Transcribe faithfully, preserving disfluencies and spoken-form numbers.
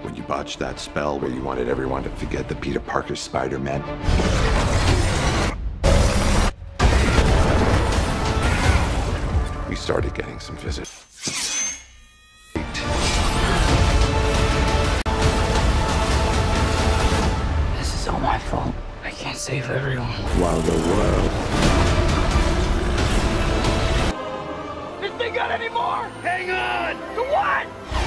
When you botched that spell where you wanted everyone to forget the Peter Parker Spider-Man. We started getting some visits. This is all my fault. I can't save everyone. While the world... This thing got any more? Hang on! To what?